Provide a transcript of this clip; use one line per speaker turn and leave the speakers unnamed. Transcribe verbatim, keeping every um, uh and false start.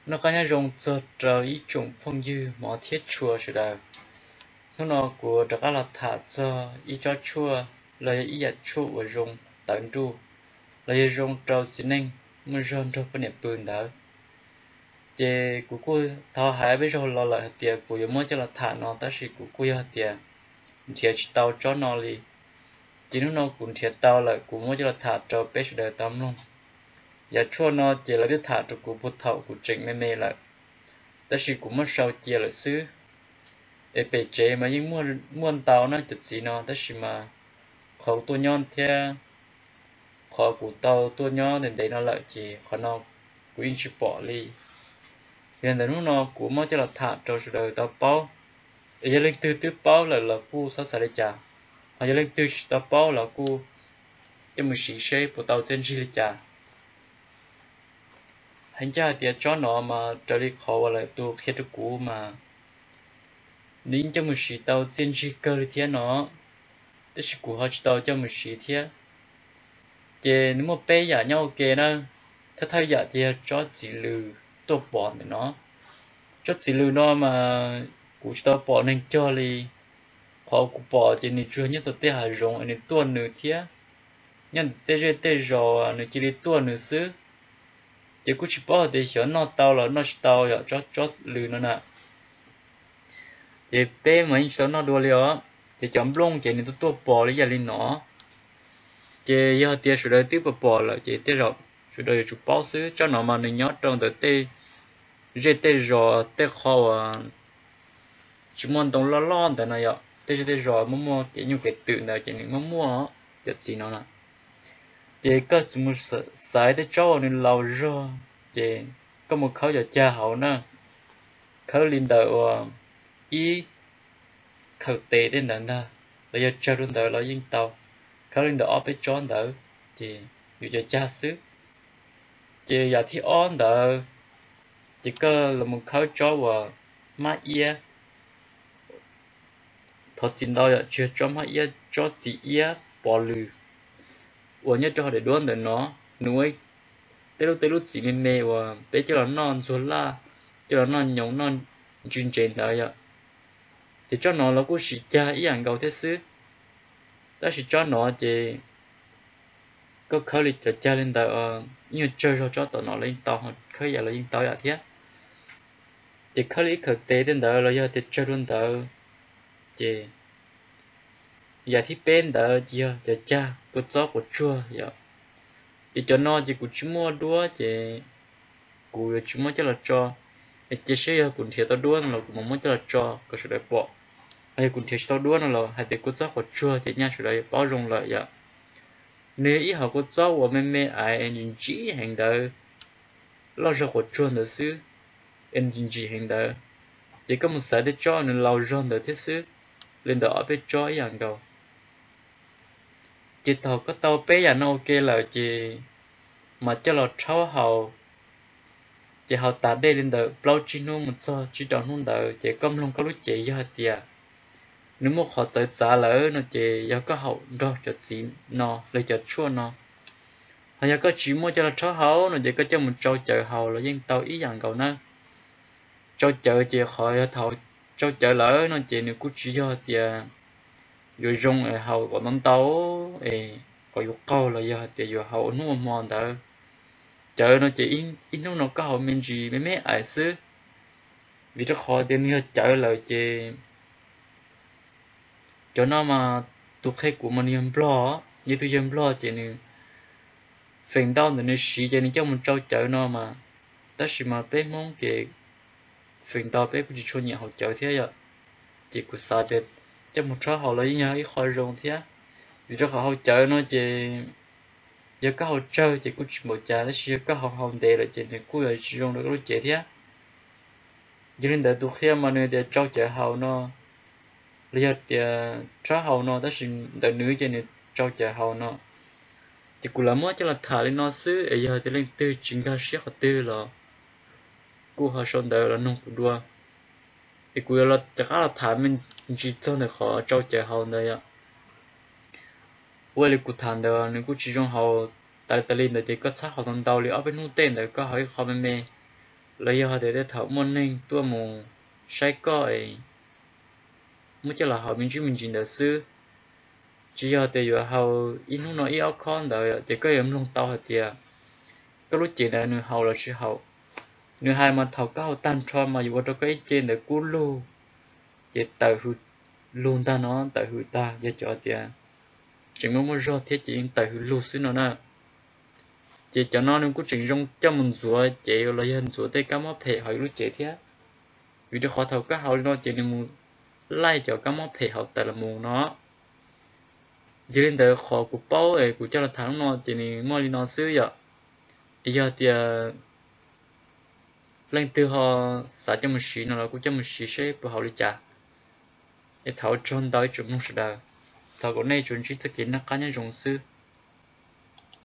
nó có nhà rong cho trời ý trùng phong dư mỏ thiết chùa sự đời nó nó của đặc là thả cho ý cho chùa là ý giật chùa và rong tận tru là rong trâu xin anh mới rong trâu bên bươn đỡ chế của cô thao hải bây giờ lo lại tiền của mỗi cho là thả nó ta chỉ của cô hạt tiền thiệt tàu cho nó đi chỉ nó cũng thiệt tàu lại của mỗi cho là thả trâu bé sự đời tắm luôn giờ chua nó chỉ là đứa thả cho của bút thầu của trịnh mê mê lại ta chỉ cũng mất sau chia là xứ để bề chế mà những muôn muôn tàu nó thật gì nó ta chỉ mà khẩu tua nhon theo khẩu của tàu tua nhon đến đấy nó lại chỉ khó nó của in chụp bỏ đi hiện tại nó của mỗi cho là thả cho sự đời tao bao để giờ lên từ từ bao là là cu sao sao để trả hoặc giờ lên từ tao bao là cu cho mình xí xe của tàu trên xí để trả hành cha thì cho nó mà trở đi khó lại tu khi tu cũ mà nín cho mình xí tàu trên xí cơ đi thế nó tức là cũ họ tàu cho mình xí thế chỉ nếu mà bé giả nhau kề nóถ้าthay giả thì cho chỉ lừ tôi bỏ để nó cho chỉ lừ nó mà cũ tàu bỏ nên cho đi họ cũ bỏ thì nên chưa nhất tôi hay rong nên tuần nữa thế nhân tê rê tê rò nên chỉ đi tuần nữa xứ chỉ cũng chỉ bảo để cho nó tao là nó tao rồi cho cho lừa nó nè thì bé mà cho nó đua liao thì chấm lông chỉ nên tôi tôi bỏ lấy giờ lên nó chỉ giờ tiền sửa đời tiếp bỏ lại chỉ tiền rồi sửa đời chụp bao xứ cho nó mà nên nhớ trong đời tê rê tê rò tê khó à chỉ muốn đồng lo lo tại này ạ tê rê tê rò mua mua chỉ như cái tự này chỉ nên mua mua được gì nó nè chỉ có chỉ một sải để cho nên lâu rồi chỉ có một khâu giờ cha hậu nữa khâu linh đạo ý khâu tệ đến đằng đó bây giờ cha linh đạo là yên tàu khâu linh đạo ở bên tròn đó chỉ dù cho cha xứ chỉ giờ thì on đó chỉ có là một khâu cho và má ia thật chính đó là chưa cho má ia cho chỉ ia bỏ lư và nhớ cho họ để đoán được nó nuôi tới lúc tới lúc chỉ mê mê và tới cho nó non xuống la cho nó non nhống non chuyên trên đó vậy thì cho nó là cũng chỉ cha ý ảnh cầu thế xứ đó chỉ cho nó thì có khởi lịch cho cha lên tàu như chơi cho cho tụi nó lên tàu họ khởi giờ là lên tàu vậy thế thì khởi lịch khởi tế lên tàu là giờ thì chơi lên tàu thì giờ thì bên đó giờ giờ cha của chó của chua giờ thì cho nó chỉ cũng chỉ mua đua thì cũng chỉ mua cho là cho chỉ sẽ cũng thiệt tao đua là cũng muốn cho là cho cái sự đấy bỏ hay cũng thiệt tao đua là hay thì của chó của chua thì nha sự đấy bao dung lại vậy nếu ý họ của chó của mẹ mẹ ai những chỉ hành đời lo cho của chua nữa xứ em những chỉ hành đời chỉ có một sợi để cho nên lâu rồi nữa thế xứ lên đó bên cho ý hàng đầu chỉ thầu có tàu bé nhà nó ok là chỉ mà cho là cháu hậu chỉ hậu tạ đây lên đời bao chi nó một số chỉ đón không đời chỉ công luôn có lúc chỉ do tiền nếu một họ tới trả lỡ nó chỉ do có hậu đó cho chỉ nó lấy cho chua nó hay có chỉ mua cho là cháu hậu nó chỉ có cho một trâu chợ hậu là dân tàu ý dạng cầu nó trâu chợ chỉ khỏi thầu trâu chợ lỡ nó chỉ nếu cũng chỉ do tiền rồi dùng ở hậu của nó tàu ấy có yêu cầu là giờ thì giờ hậu nó mòn đó chờ nó chỉ in in nó nó có hậu mình gì mấy mấy ai xứ vì nó khó thì như chờ lời chỉ cho nó mà tụ khách của mình em lo như tôi em lo chỉ nên phần đau thì nó xí cho nên cho mình trâu chờ nó mà tất nhiên mà bé mong cái phần đau bé cũng chỉ cho nhà hậu chờ thế vậy chỉ của sao để cho một số họ lấy nhau ít khỏi rồng thế vì cho họ hỗ trợ nó chỉ giờ các hỗ trợ chỉ cũng chỉ một cha nó chỉ các họ hồng đề là chỉ để cuối là chỉ dùng được cái chế thế cho nên để tụi kia mà nơi để cho trợ hậu nó bây giờ thì cho hậu nó đó là để nữ cho nên cho trợ hậu nó thì cũng là mỗi cho là thả lên nó xứ ở giờ thì lên từ chính cái siết họ từ là cô họ xong đời là nông cụ đua thì cũng là chắc là thả mình chỉ cho được họ cho trợ hậu này ạ với lại cụ thằng đó nếu cụ chỉ dùng họ tại tại lên để chỉ có chắc họ thằng đầu liệu ở bên nút tên để có hỏi họ bên mẹ lấy họ để để thảo môn nên tua mù sai coi mới cho là họ mình chú mình trình đạo sư chỉ họ để vừa họ in nó nói áo con đời thì có em lông tao hả tiệt cái lúc chị này nửa hậu là sự hậu nửa hai mà thảo cao tan cho mà dù cho cái trên để cú lu chị tự hư luôn ta nó tự hư ta giờ cho tiệt chỉ muốn mua rau thế chị tự hư lu xí nó nè chị cho nó nên cũng chỉnh trong cho mình rửa chị là hình rửa tới cái món phê hỏi lúc chị thế vì cho họ thầu cái hậu nó chị nên mua lại cho cái món phê hậu tại là mua nó chỉ nên để họ của bao ấy của cho là thằng nó chỉ nên mua đi nó xứ vậy giờ thì lên từ họ xả cho một xí nó là cũng cho một xí sẽ bảo họ đi trả để thảo tròn đói chúng nó sẽ đào thảo có này chúng chỉ thực hiện nó cá nhân dùng sư